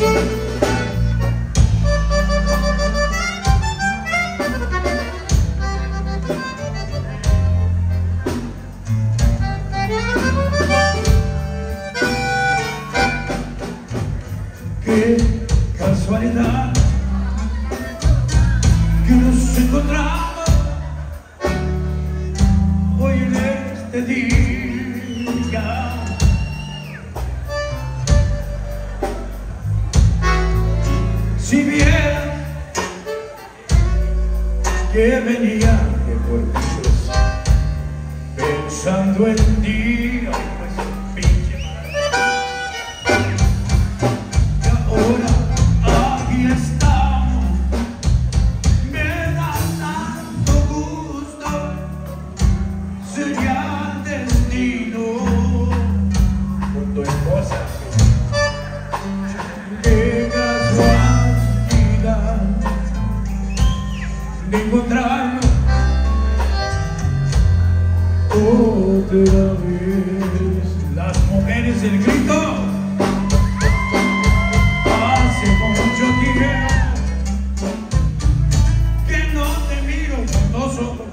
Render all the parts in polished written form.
Qué casualidad que nos encontramos hoy en este día. Si vieras que venía de Puertos pensando en ti, pues pinche madre. Y ahora aquí estamos, me da tanto gusto, sería el destino con tu esposa. Qué casualidad de encontrarnos otra vez. Las mujeres, el grito. Hace mucho tiempo que no te miro con los ojos.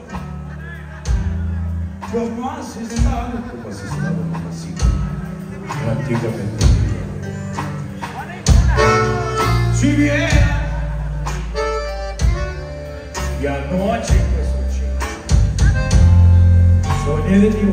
¿Cómo has estado? ¿Cómo has estado, mamacita? Prácticamente. Si viera y anoche soñé de ti,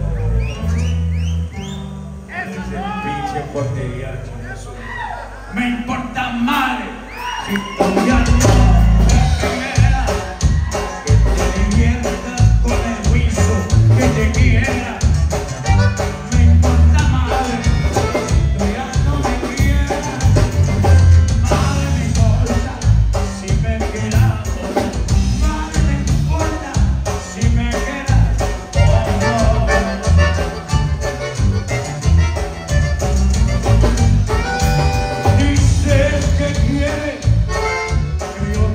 pinche portería, me importa madre si tú ya no me quieras, que te diviertas con el juicio que te quiera. Me importa madre si tú ya no me quieras, madre me importa si me quedas, madre me importa si me quedas. Dices que quieres que yo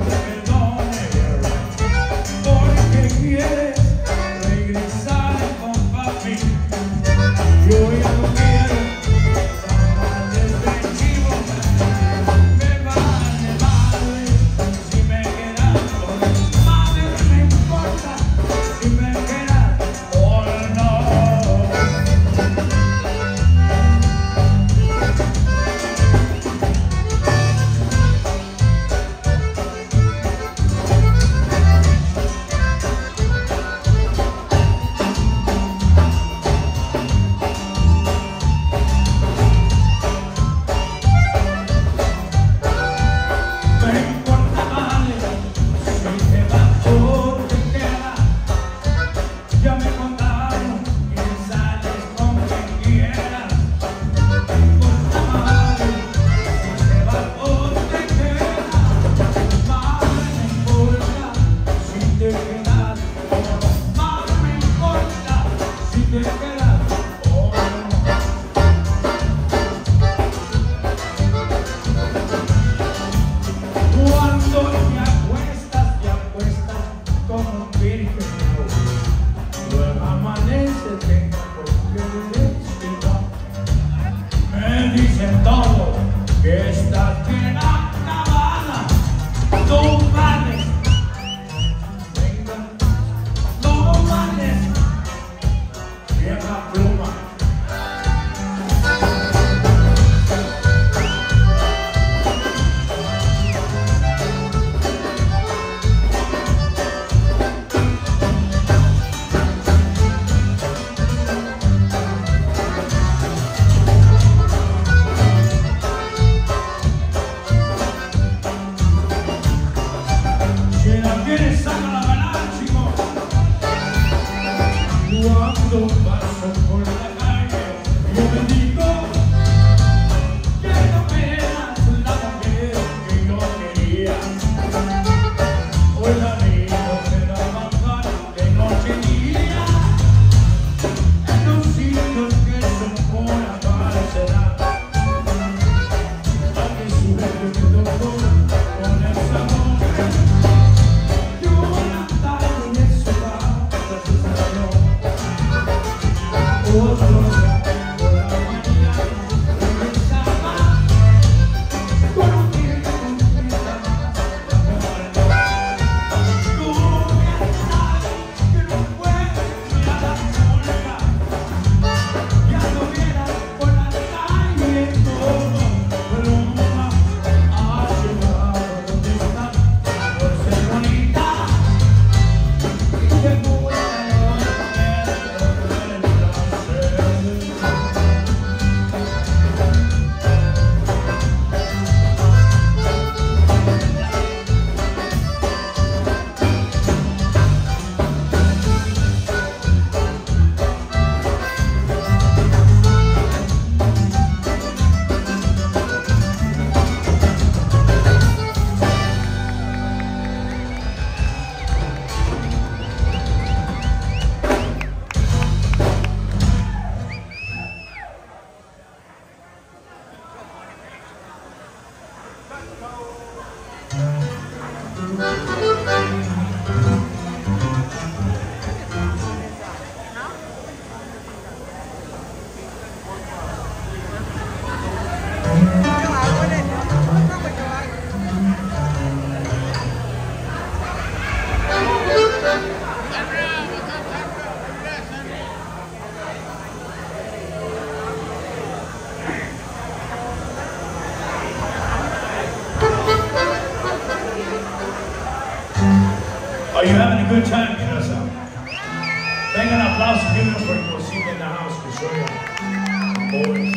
Are you having a good time, Teresa? Venga, un aplauso, give it for your seat in the house to show you, boys.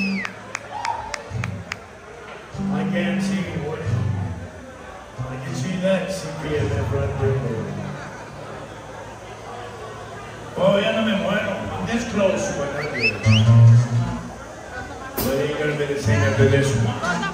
I can't see what. I can see that CP in that front window. Oh, ya no me muero. I'm this close to it. But ain't gonna be the same after this one.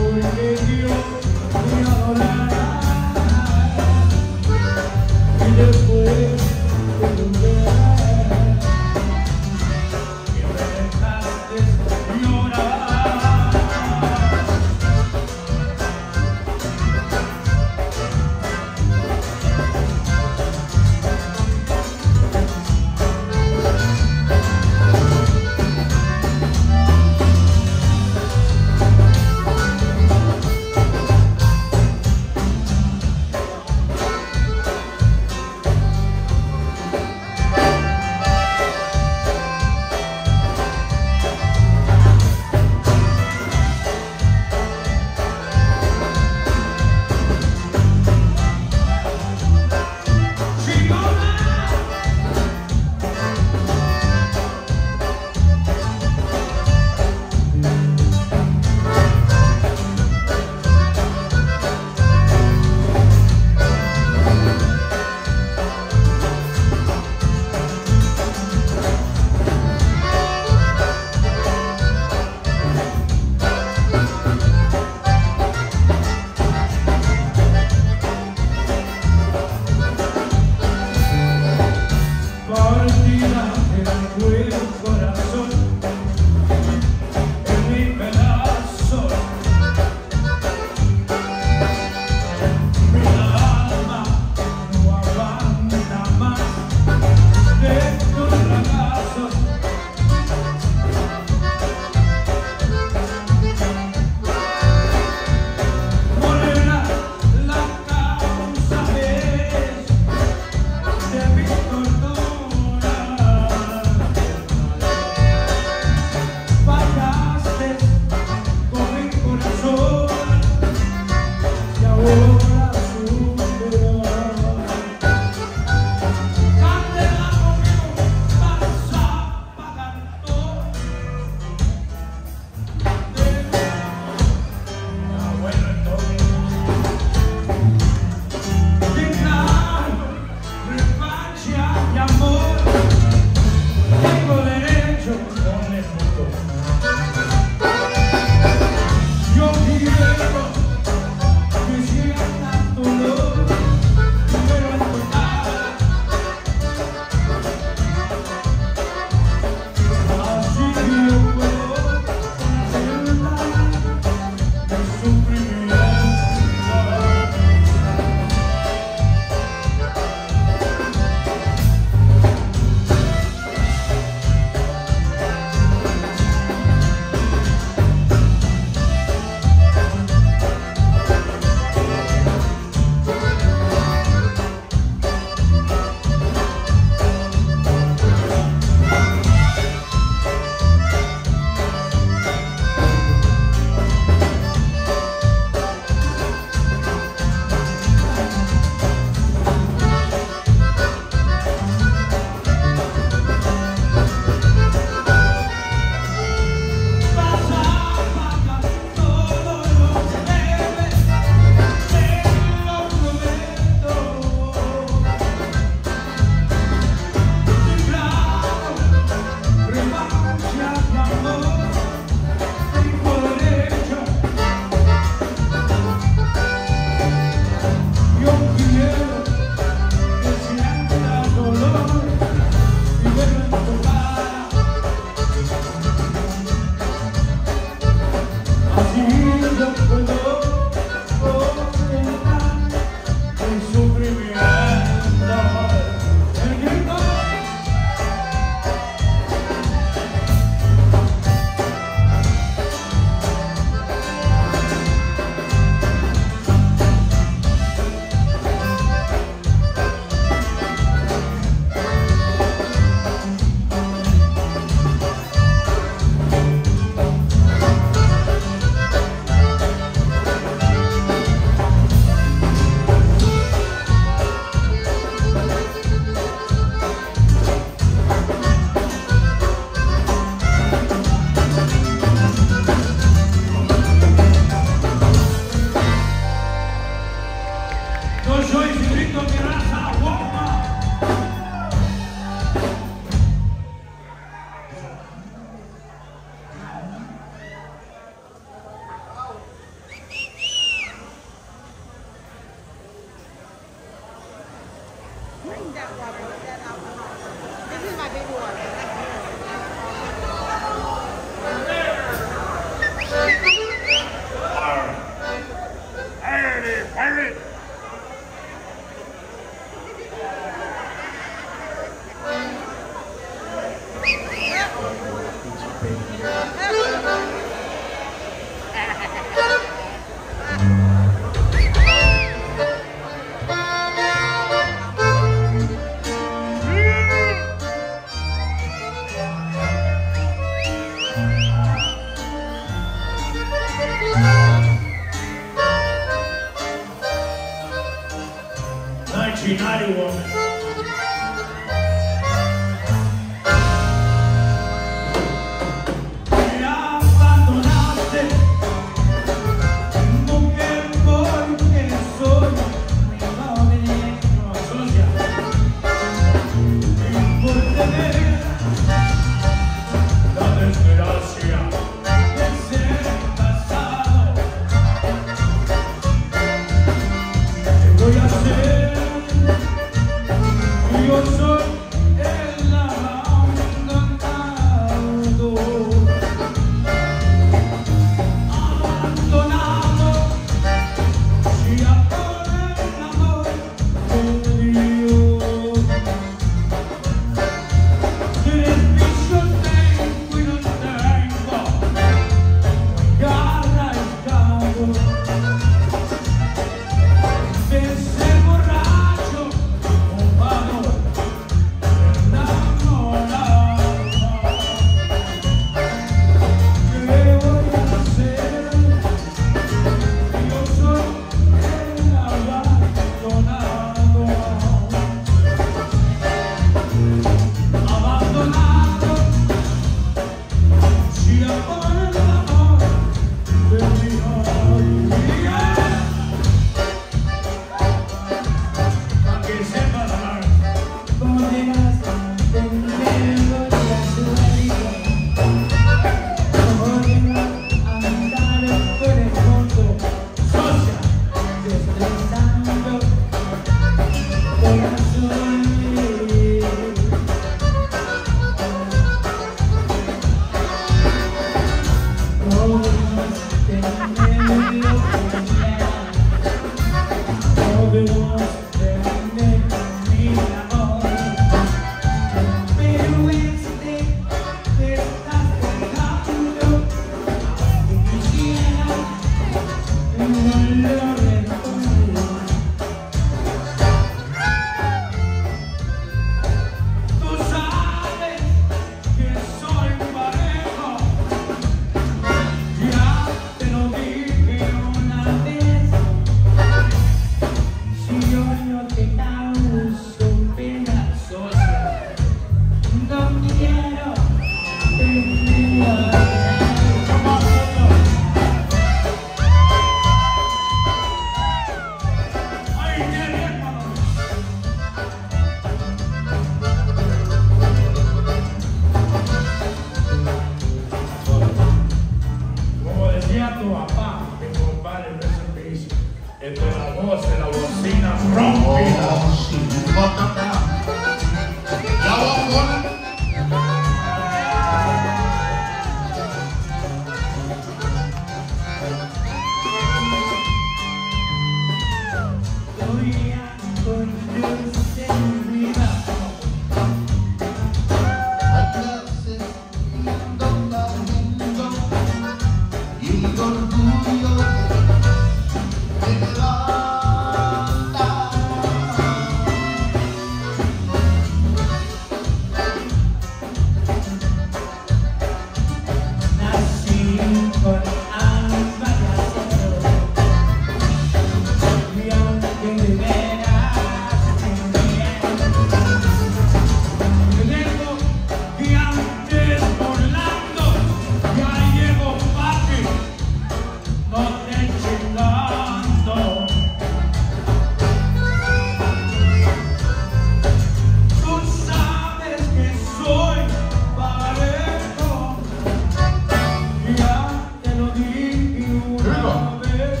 una vez.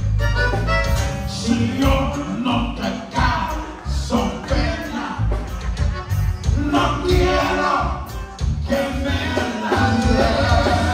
Si yo no te caso, pena, no quiero que me la des.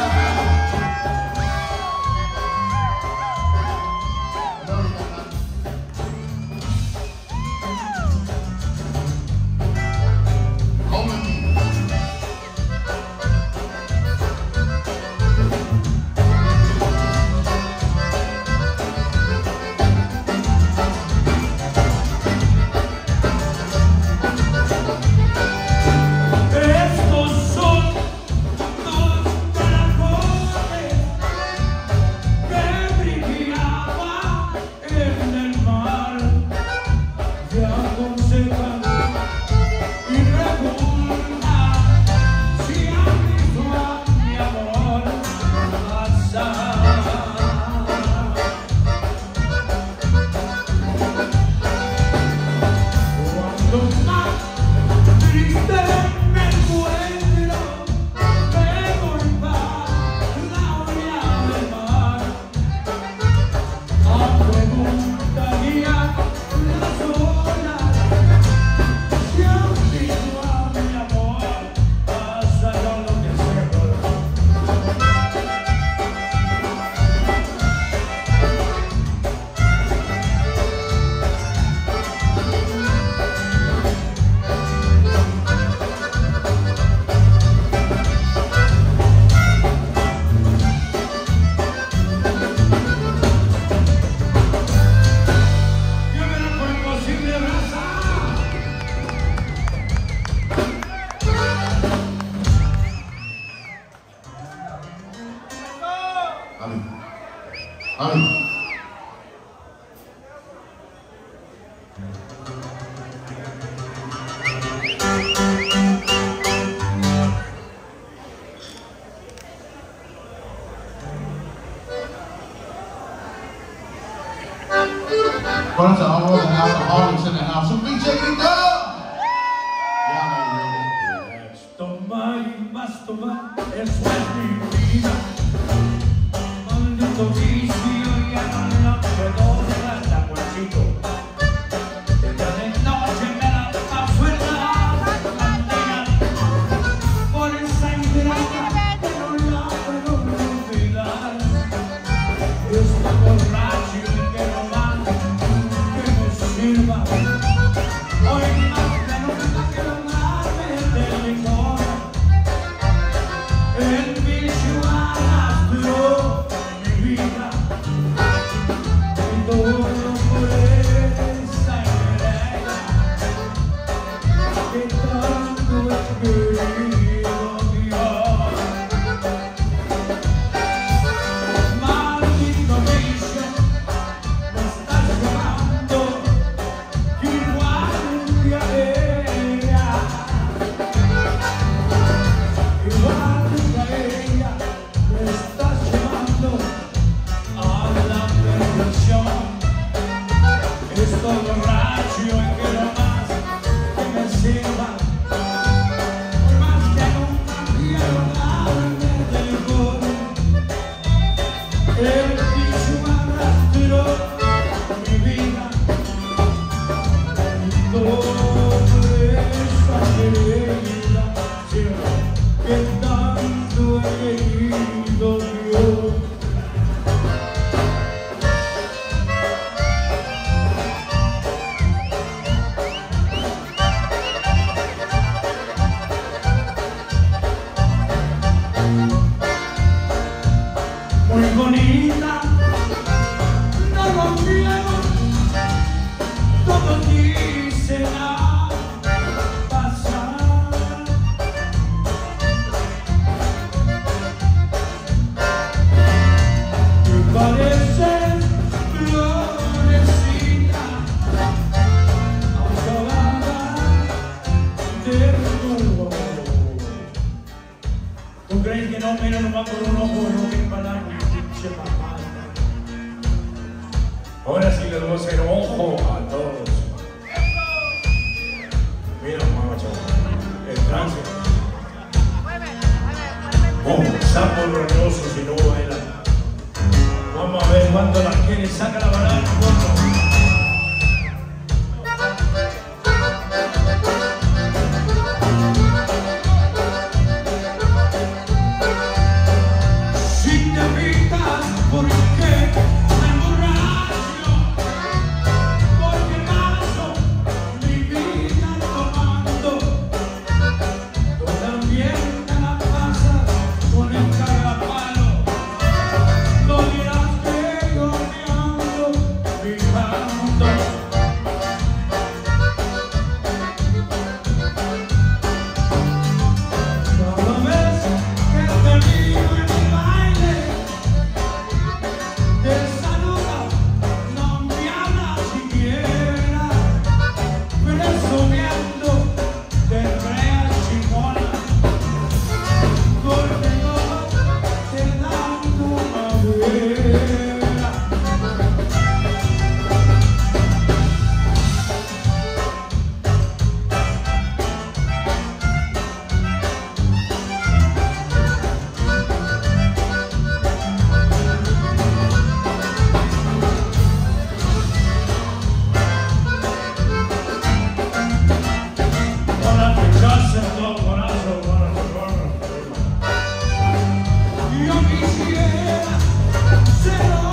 One to all the alcoholics in the house. So be taking up. Y'all ain't ready. Let's tomar y más tomar, eso es mi vida. Maldito vicio, ya no lo puedo dejar, tacuachito. De noche me la paso en la cantina. Por esa ingrata que no la puedo olvidar. Está borracho y que no más. Hoy más que nunca quiero darme de licor. El vicio arrastró mi vida y todo por esa idea que tanto he querido Dios. Maldito vicio, me estás llevando borracho y quiero más que me sirva. Más que nunca quiero darme del gol. El vicio arrastró mi vida y todo esa herida que tanto he querido Dios. Muy bonita, no lo niego, todo quisiera pasar. Me parece florecita, acabada de nuevo. ¿Tú crees que no? Mira nomás por un ojo, no que para el año. Ahora sí les voy a hacer ojo a todos. Mira, mamá, chaval. El trance. Un sapo roñoso si no baila. cuando la quiere saca la balada del fondo. Yo quisiera ser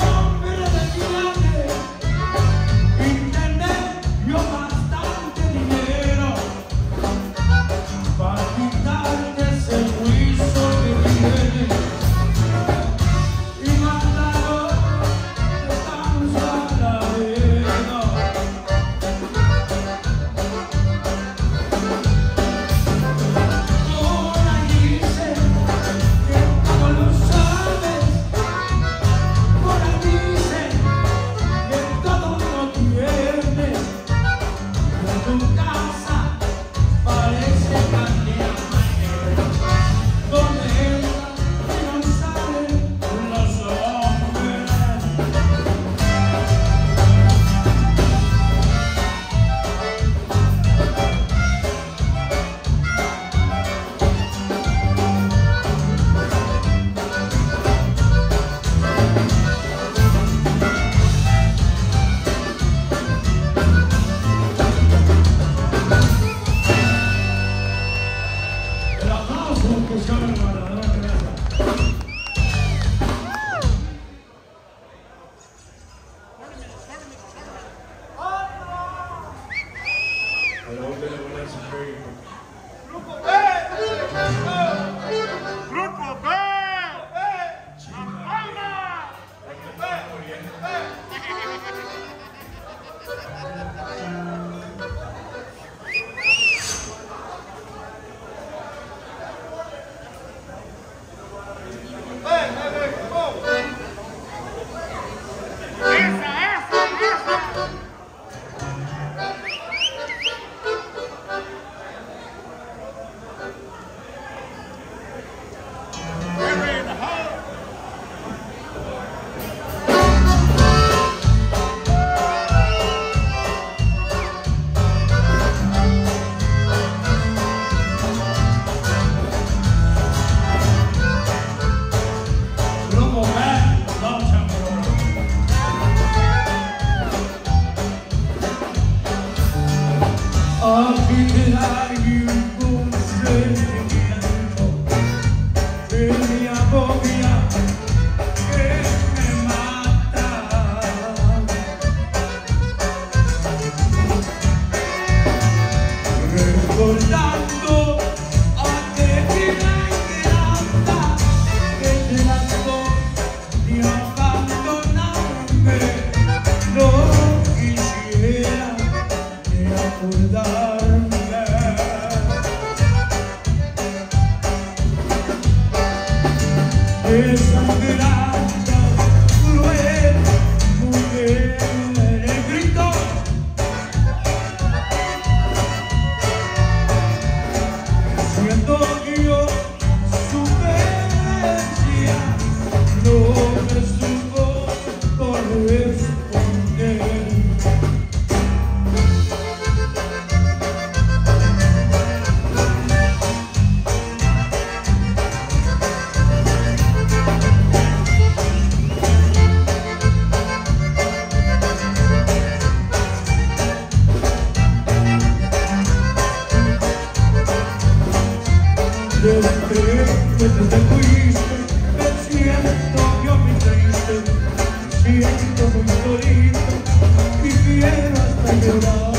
siento muy solito y quiero hasta llorar.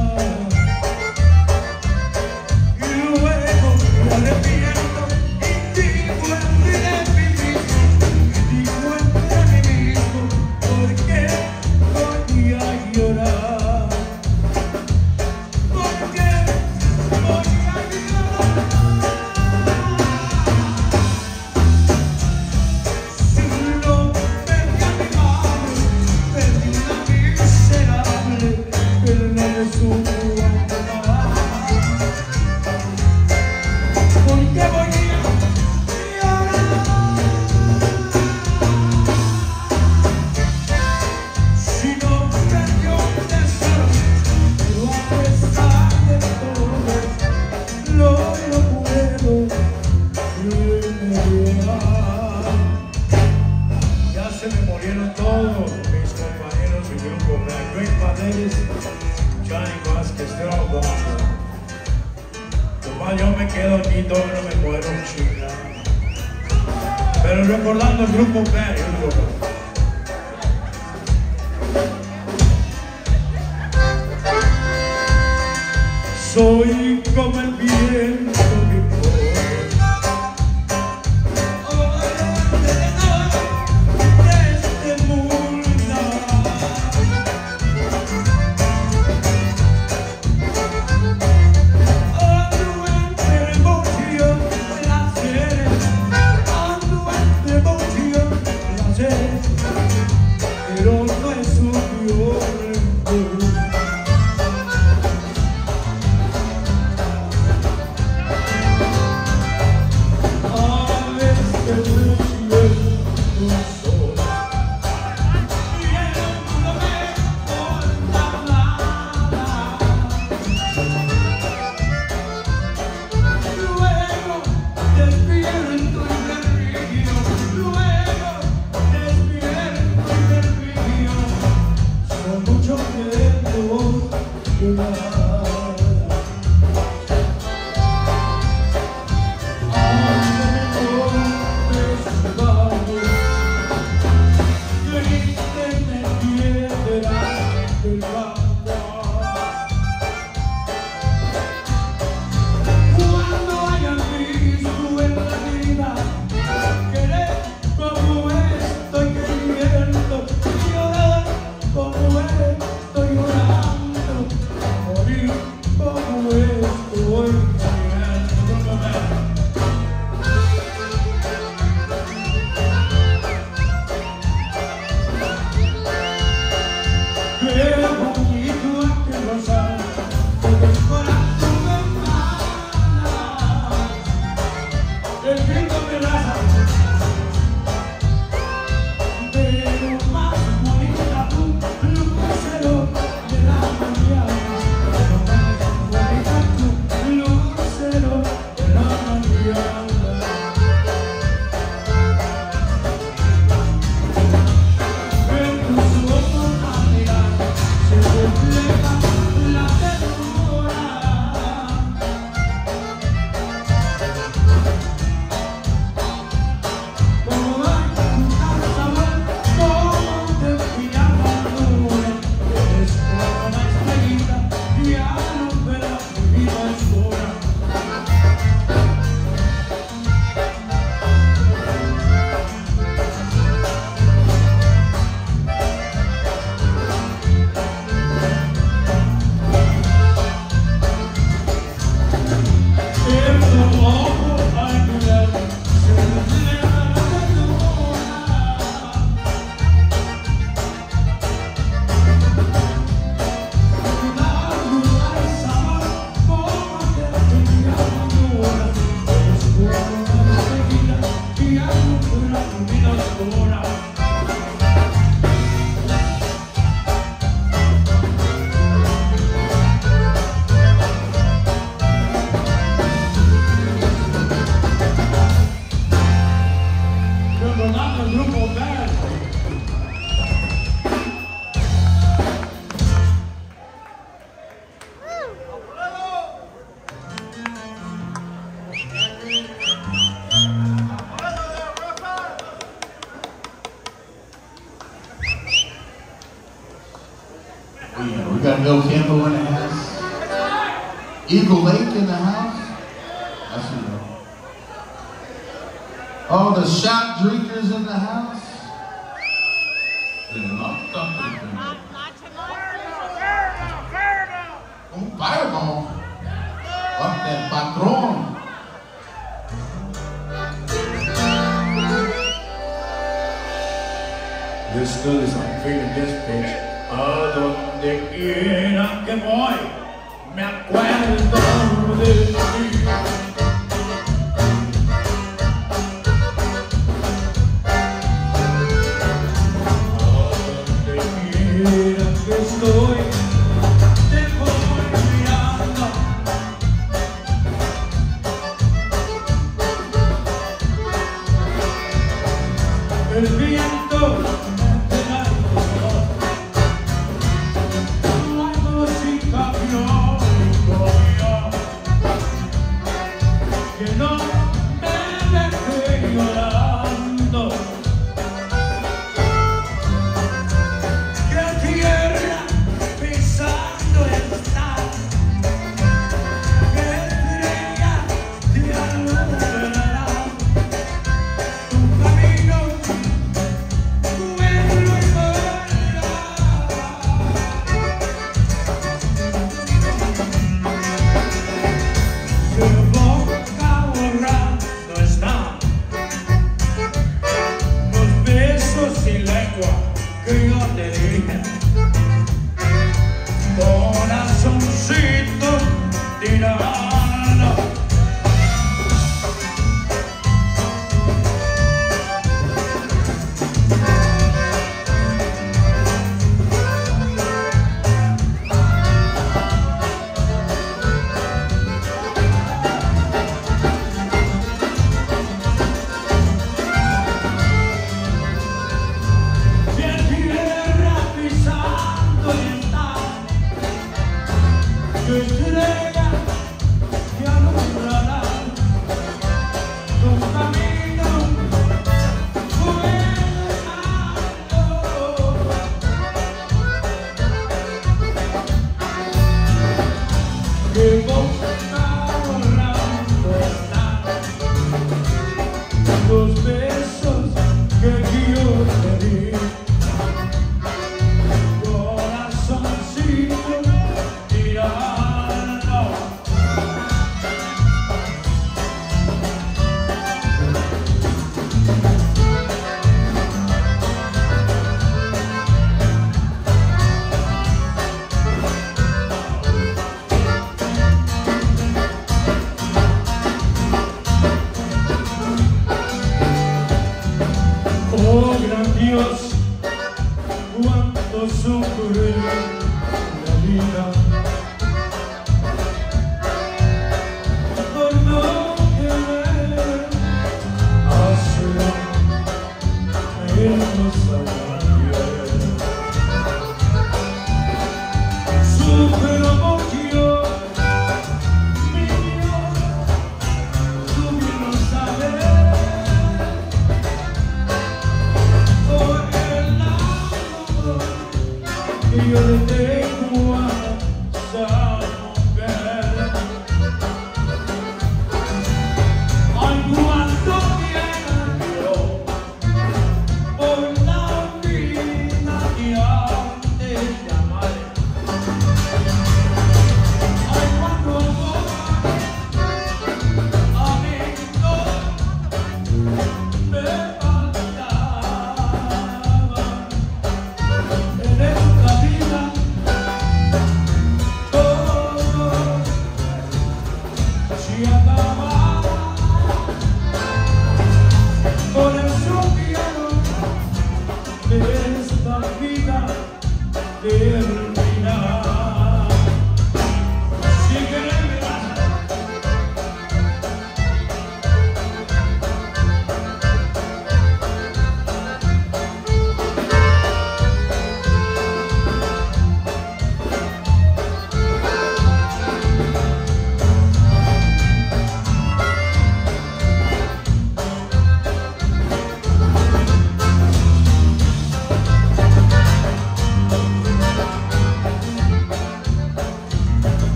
Y luego me arrepiento y digo entre mí mismo, ¿por qué voy a llorar? ¿Por qué voy a llorar? Ya se me murieron todos mis compañeros del grupo Band. Greg Padeles, Johnny Vázquez, they're all gone. Tomás, yo me quedo aquí, todos no me puedo chingar. Pero recordando el grupo Band, yo digo, soy como el viento que corre. Pero no es un violento. A veces me siento solo y no me importa nada. Luego despierto y me río. Luego despierto y me río. Son muchos tiempos que nada. Cuando hayan visto en la vida querer como estoy queriendo, llorar como estoy llorando, morir Yeah, we got Bill Campbell in the house. Eagle Lake in the house. That's you know. All the shot drinkers in the house. Un fireball. Up that patron. This still is I'm feeling this bitch. A donde quiera que voy, me acuerdo de ti. Estoy, te voy mirando. El viento de la música violina que no me deje llorando. Que yo te dije, corazoncito tirano. Estrella que alumbrará los caminos buenos que vos ahorrando están los besos que yo te di. Corazoncito tirano. Oh gran Dios, cuánto sufrí la vida por no querer hacer hermosa mujer. Sufro porque yo, mi Dios, tú bien lo sabes. Yo le tengo a esa mujer. Ay, cuánto quiero por la vida que antes de amar. Ay, cuánto amor a mí no me faltaba. En esta vida todo se acaba. Por eso quiero de esta vida terminar. Si querés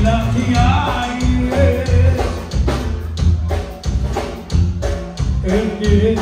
la que hay el que es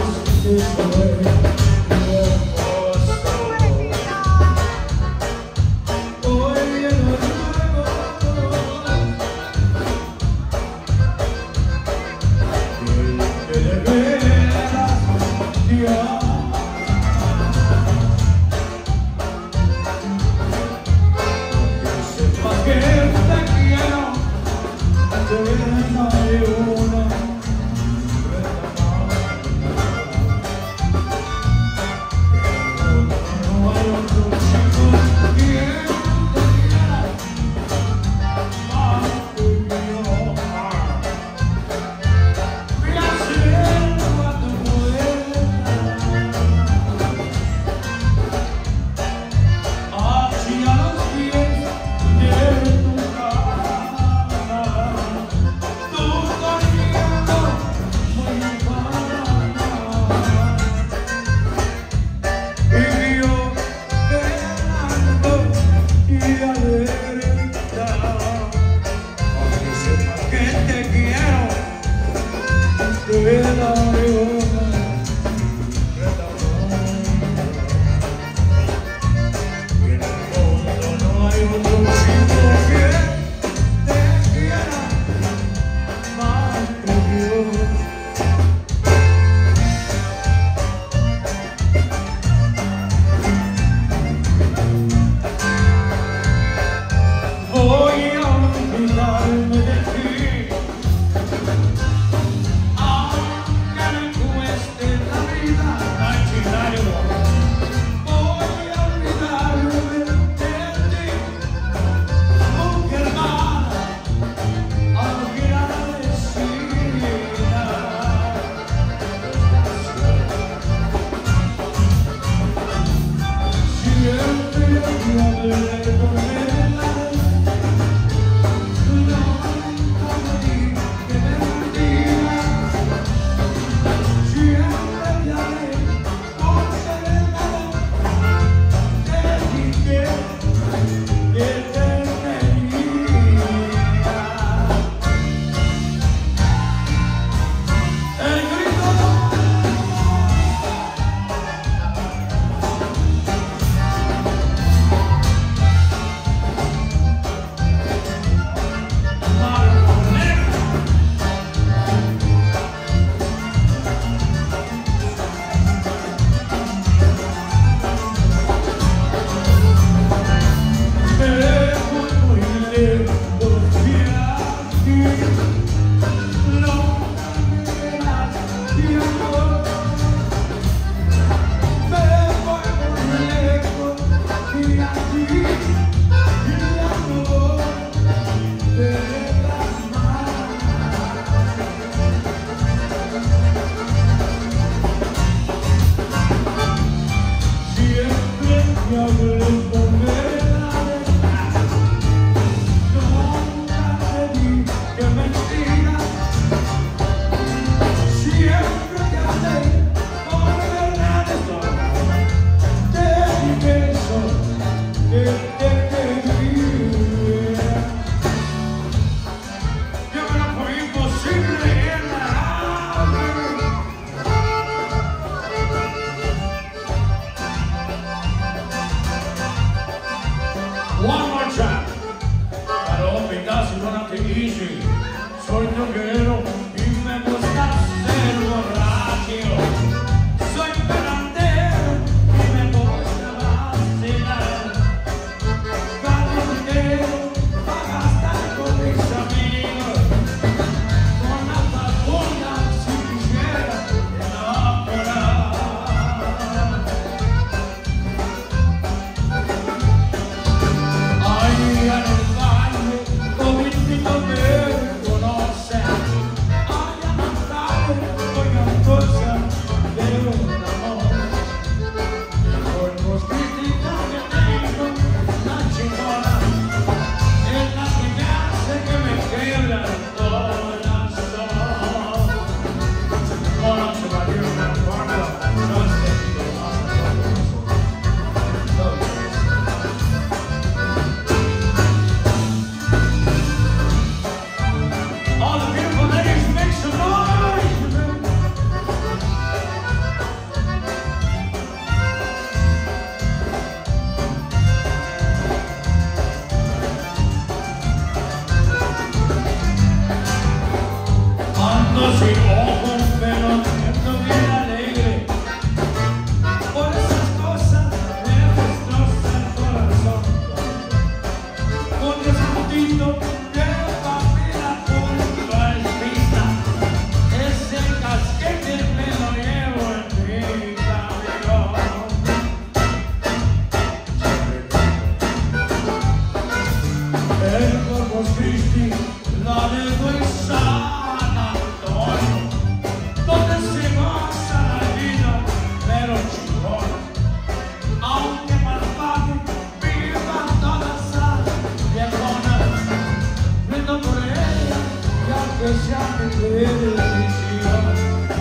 que sea mi felicidad.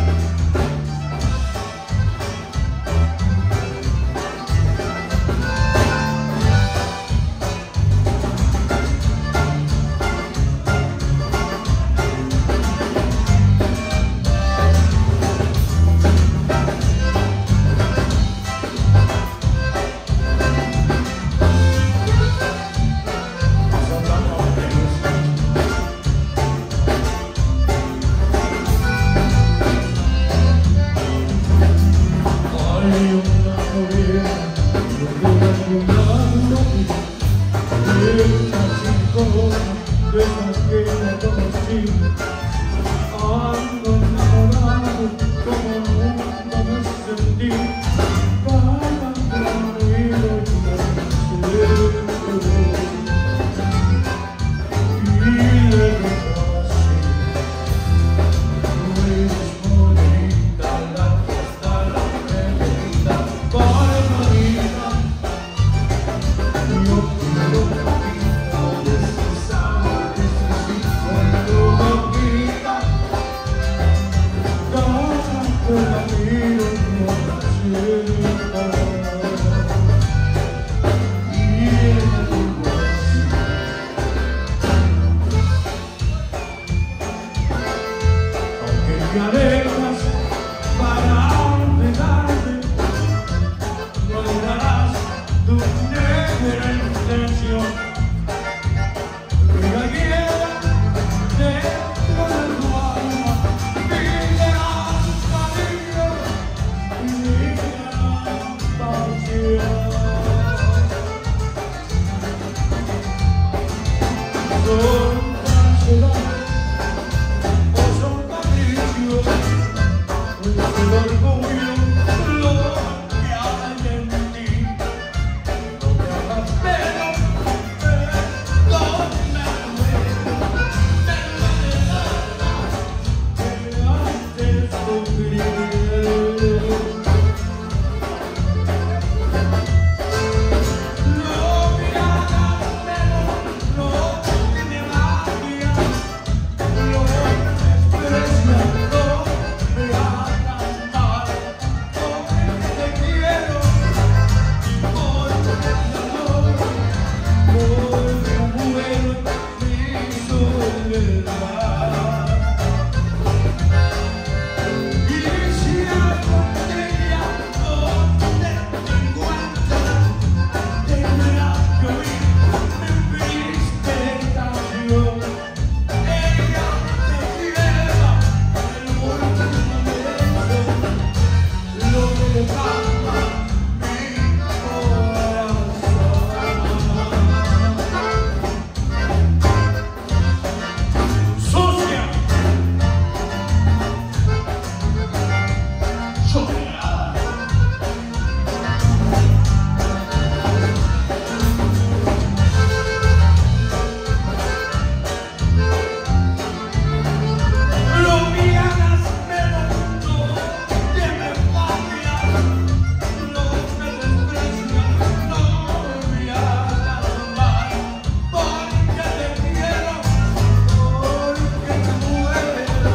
Ando enamorado como nunca me sentí. Para conmigo y de verdad así. Tú eres bonita, la que hasta la pregunta para la vida. Yo quiero poquito de ese sabor, de ese cuando me quita. Te la miro como la siento y en tu voz. Aunque te alejas para olvidarte, no lograrás tu negra intención. Mira quiera dentro de tu alma, vivirás cariño y vivirás pasión. Son ansiedad o son caprichos, es el orgullo lo que hay en ti. No me hagas pena, perdóname, me duele el alma que me haces sufrir. No me hagas pena, no tiene magia, no me desprecias, no me hagas mal, porque te quiero, porque te adoro, porque muero mi soledad. Y si algún día no te encuentras, tendrás que oír mi triste canción. Ella te lleva el último beso, lo que le falta mi corazón. Sucia. Soledad. No me hagas menos, no tienes magia, no me desprecias, no me hagas mal, porque te quiero, porque me muero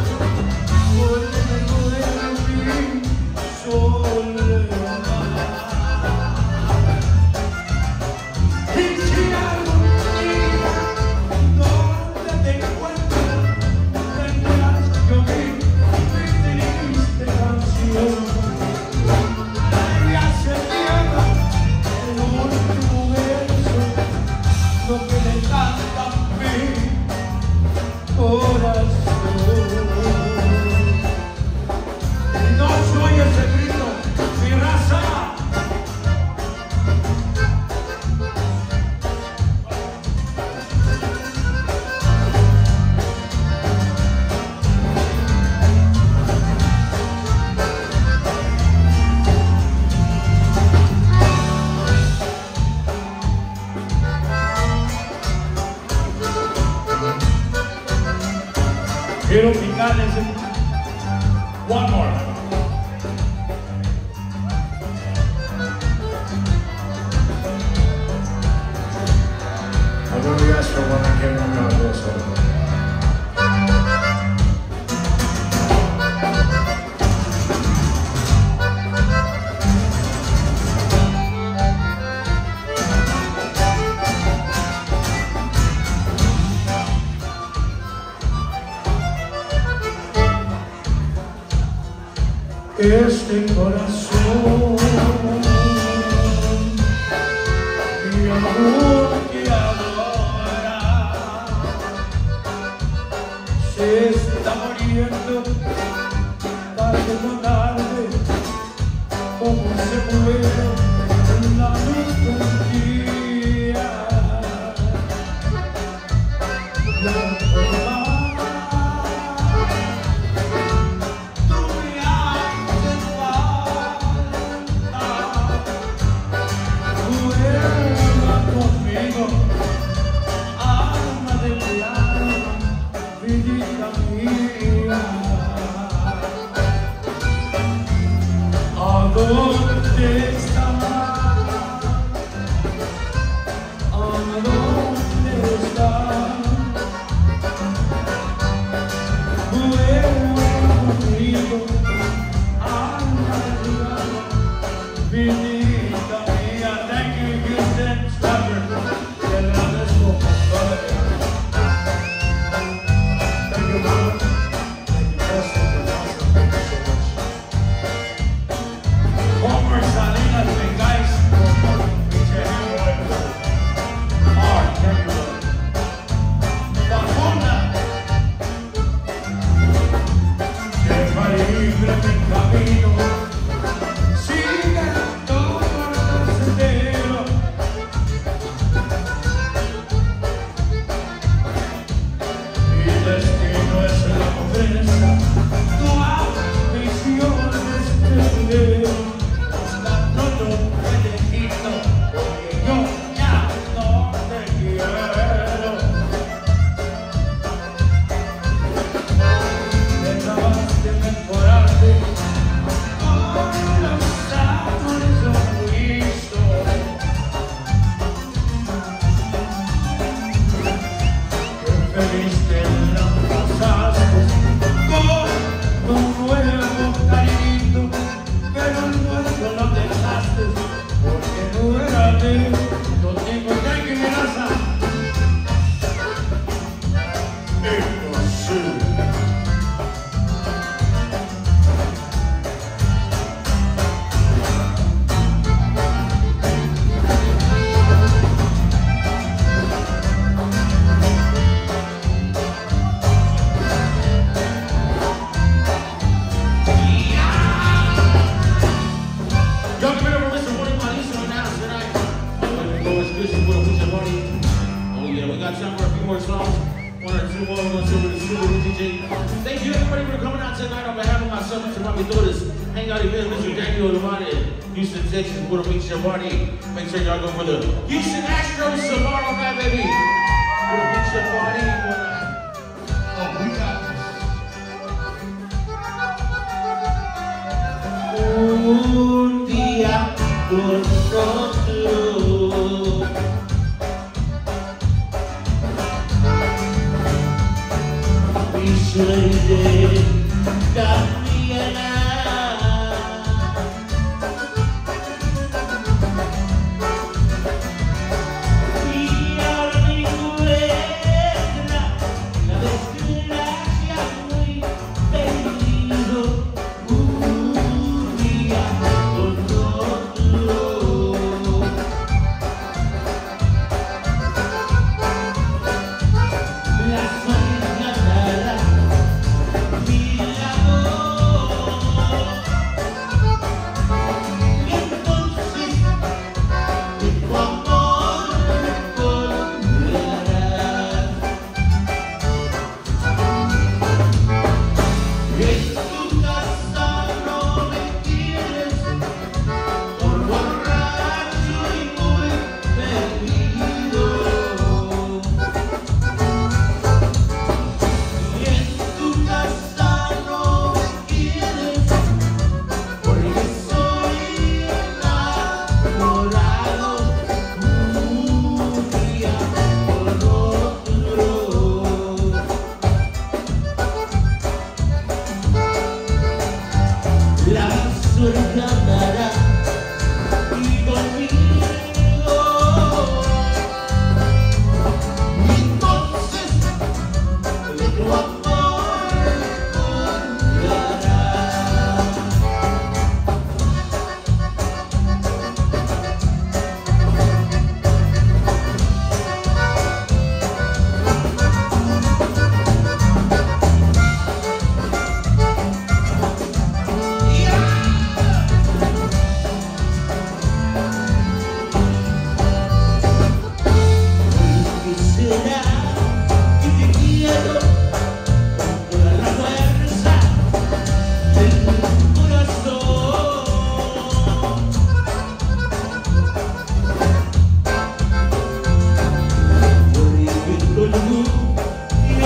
mi soledad. Y si algún día donde te encuentres, tendrás que oír mi triste canción. Ella se lleva el último beso, lo que le canta a mi corazón. Y no soy ese grito, mi raza. Quiero picarles one more. I really asked for one, I can't remember how it goes. este corazón mi amor que adora se está muriendo tarde o tarde como se muere la luz del día. ¿Dónde estás? ¿Dónde estás? Vuelve conmigo, alma de mi alma, vidita mía. Thank you, Houston. Stop your te agradezco. Thank you, brother. Thank you, Pastor. Thank you so much. Homer Salinas, vengáis con pinche amigo Art, thank you, brother. Bajona, deja libre mi camino, sigue todo el sendero. Mi destino es la pobreza, tu ambición es el dinero. Thank you everybody for coming out tonight on behalf of myself and my daughters. Hangout event, Mr. Daniel Lamani in Houston, Texas. We're gonna meet your party. Make sure y'all go for the Houston Astros tomorrow night, baby. We're gonna meet your party. Oh, we got this. Un día con nosotros. Suerte cambiará y ahora me encuentra la desgracia muy perdido. Un día con otro la soledad dará.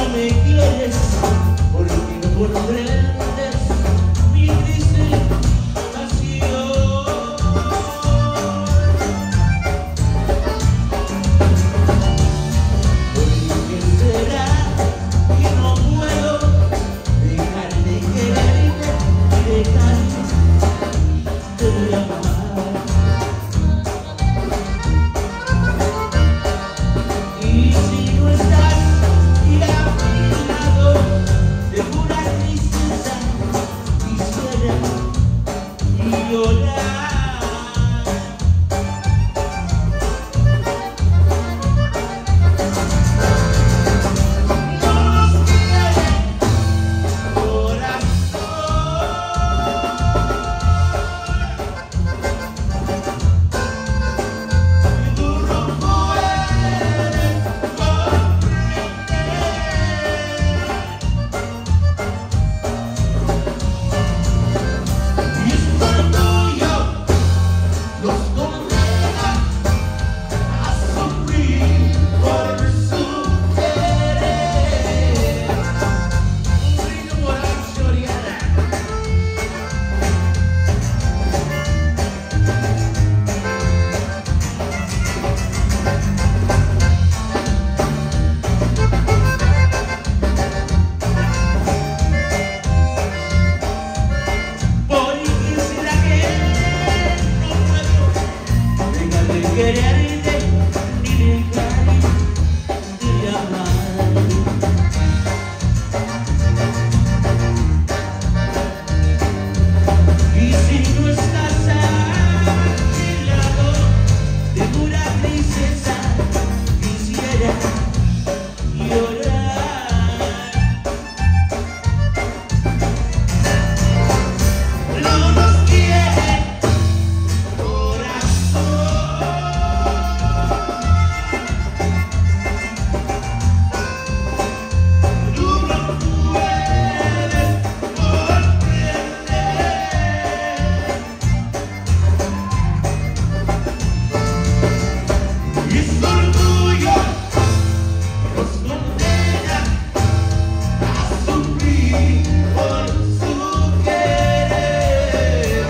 me quieres, porque no comprendes mi triste pasión. ¿Por qué será que no puedo dejar de quererte y dejar de amar? Y si no estás y a mi lado, de pura tristeza quisiera llorar. No nos quiere corazón, y tú no puedes comprender. Y es tu orgullo los condena a sufrir por su querer. Un grito por Soriana. Porque será que no puedo dejar de quererte ni dejar de amar. Y si no estás a mi lado, de pura tristeza quisiera llorar. No nos quiere corazón, tú no puedes comprender. Y su orgullo los condena a sufrir por su querer.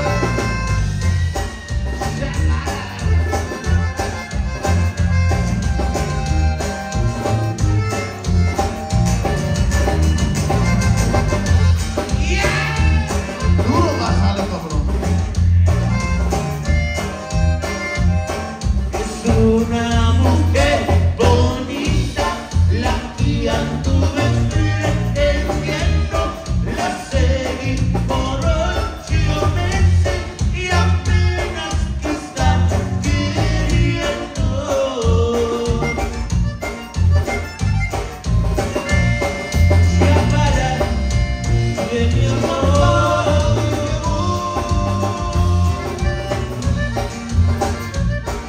Duro más sale, cabrón. Es una mujer bonita la que anduve pretendiendo, la seguí por 8 meses y apenas te está queriendo. Se apaga de mi amor.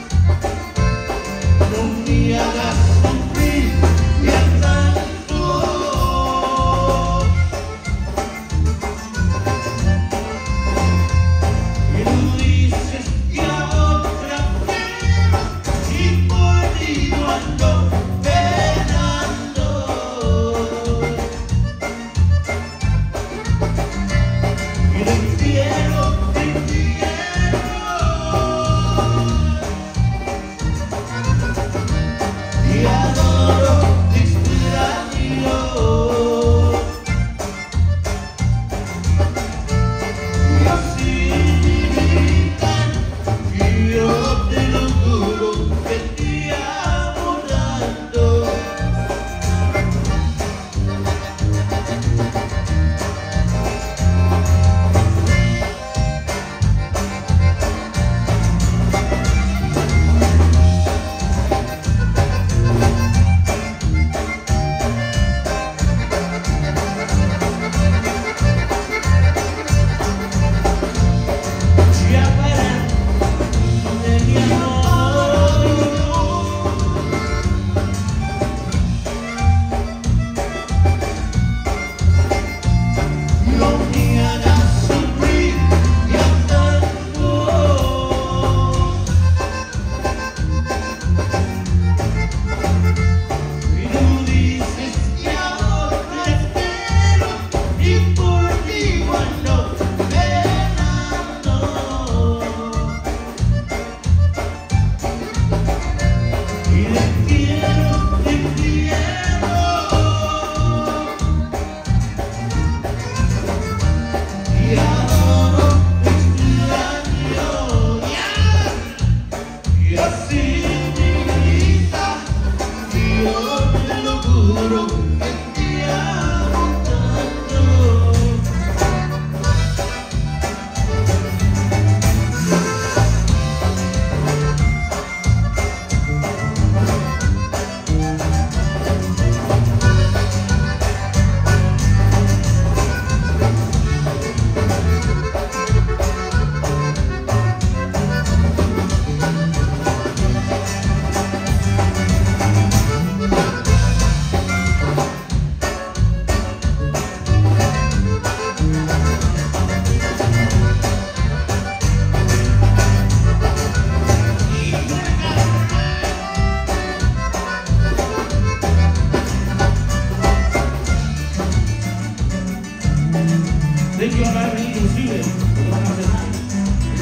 No me hagas sufrir ya tanto.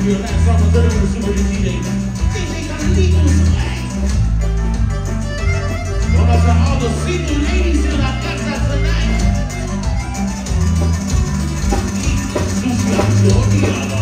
be the last song of the Super DJ Carlito Swag. Going out to all the single ladies in la casa tonight. Sucia Florida.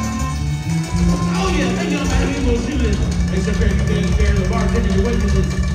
Except for the bartender, the waitresses.